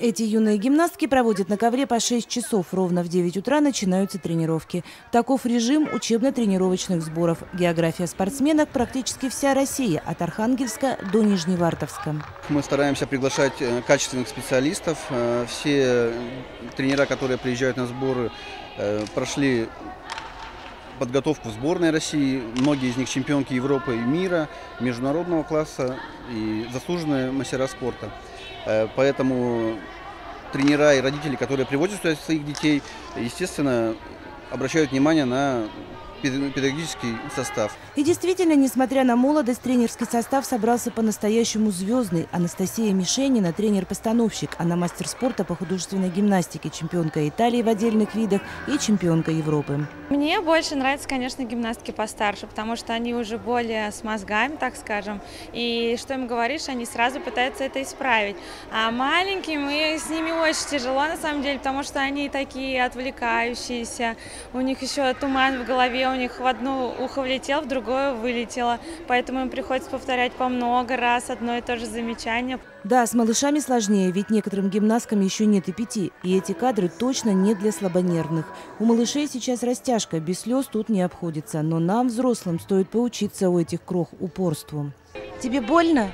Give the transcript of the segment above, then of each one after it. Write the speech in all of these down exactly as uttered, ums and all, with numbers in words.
Эти юные гимнастки проводят на ковре по шесть часов. Ровно в девять утра начинаются тренировки. Таков режим учебно-тренировочных сборов. География спортсменок практически вся Россия, от Архангельска до Нижневартовска. Мы стараемся приглашать качественных специалистов. Все тренера, которые приезжают на сборы, прошли подготовку в сборной России. Многие из них чемпионки Европы и мира, международного класса и заслуженные мастера спорта. Поэтому тренера и родители, которые приводят сюда своих детей, естественно, обращают внимание на педагогический состав. И действительно, несмотря на молодость, тренерский состав собрался по-настоящему звездный. Анастасия Мишенина – тренер-постановщик. Она мастер спорта по художественной гимнастике, чемпионка Италии в отдельных видах и чемпионка Европы. Мне больше нравятся, конечно, гимнастки постарше, потому что они уже более с мозгами, так скажем. И что им говоришь, они сразу пытаются это исправить. А маленькие, мы с ними очень тяжело, на самом деле, потому что они такие отвлекающиеся. У них еще туман в голове, у них в одно ухо влетел, в другое вылетело. Поэтому им приходится повторять по много раз одно и то же замечание. Да, с малышами сложнее, ведь некоторым гимнасткам еще нет и пяти. И эти кадры точно не для слабонервных. У малышей сейчас растяжка, без слез тут не обходится. Но нам, взрослым, стоит поучиться у этих крох упорству. Тебе больно?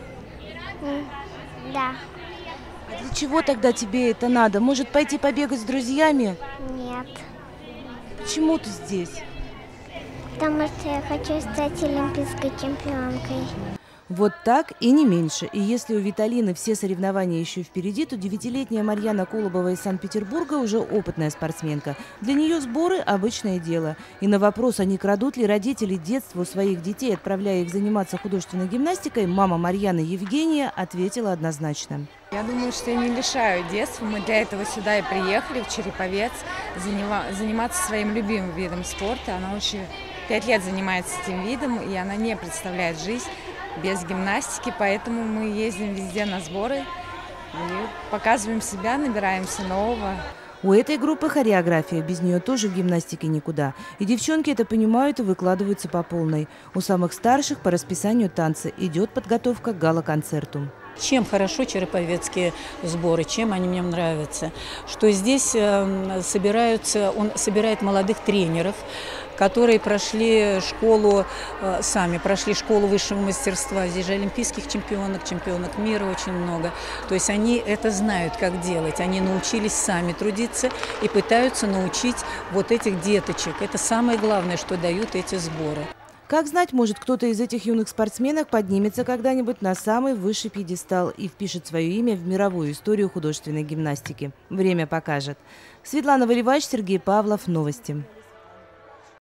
Да. А для чего тогда тебе это надо? Может, пойти побегать с друзьями? Нет. Почему ты здесь? Потому что я хочу стать олимпийской чемпионкой. Вот так и не меньше. И если у Виталины все соревнования еще впереди, то девятилетняя Марьяна Колобова из Санкт-Петербурга уже опытная спортсменка. Для нее сборы – обычное дело. И на вопрос, а не крадут ли родители детство у своих детей, отправляя их заниматься художественной гимнастикой, мама Марьяны Евгения ответила однозначно. Я думаю, что я не лишаю детства. Мы для этого сюда и приехали, в Череповец, заниматься своим любимым видом спорта. Она уже пять лет занимается этим видом, и она не представляет жизнь без гимнастики, поэтому мы ездим везде на сборы и показываем себя, набираемся нового. У этой группы хореография, без нее тоже в гимнастике никуда. И девчонки это понимают и выкладываются по полной. У самых старших по расписанию танцы идет подготовка к гала-концерту. Чем хорошо череповецкие сборы, чем они мне нравятся, что здесь э, собираются, он собирает молодых тренеров, которые прошли школу, э, сами прошли школу высшего мастерства. Здесь же олимпийских чемпионок, чемпионок мира очень много. То есть они это знают, как делать. Они научились сами трудиться и пытаются научить вот этих деточек. Это самое главное, что дают эти сборы. Как знать, может, кто-то из этих юных спортсменок поднимется когда-нибудь на самый высший пьедестал и впишет свое имя в мировую историю художественной гимнастики. Время покажет. Светлана Валивач, Сергей Павлов. Новости.